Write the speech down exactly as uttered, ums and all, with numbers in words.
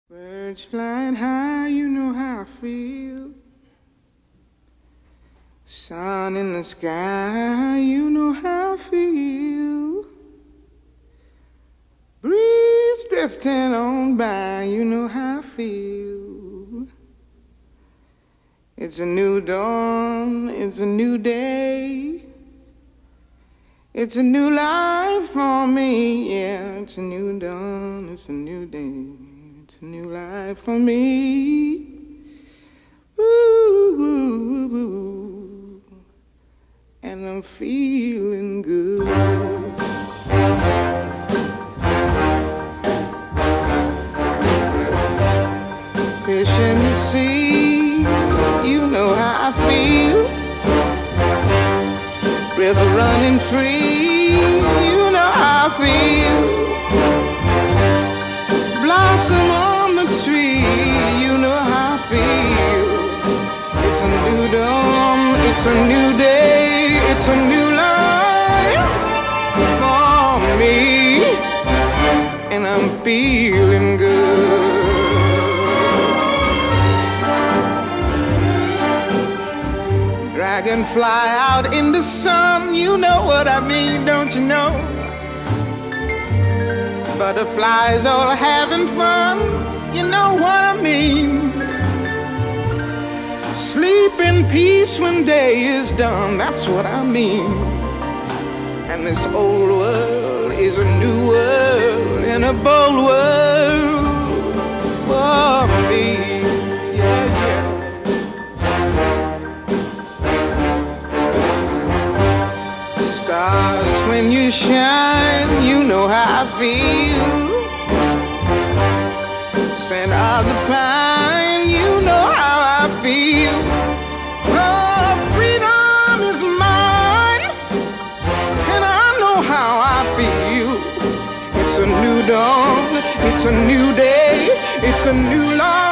Birds flying high, you know how I feel. Sun in the sky, you know how I feel. Breeze drifting on by, you know how I feel. It's a new dawn, it's a new day. It's a new life for me, yeah. It's a new dawn, it's a new day. It's a new life for me. Ooh, ooh, ooh. And I'm feeling good. Fish in the sea, you know how I feel. River running free, you know how I feel. Blossom on the tree, you know how I feel. It's a new dawn, it's a new day, it's a new life for me, and I'm feeling good. Dragonfly out in the sun, you know what I mean, don't you know? Butterflies all having fun, you know what I mean. Sleep in peace when day is done, that's what I mean. And this old world is a new world, and a bold world for me. Yeah, yeah. Stars, when you shine, you know how I feel. Scent of the pine, you know how I feel. Oh, freedom is mine, and I know how I feel. It's a new dawn, it's a new day, it's a new life.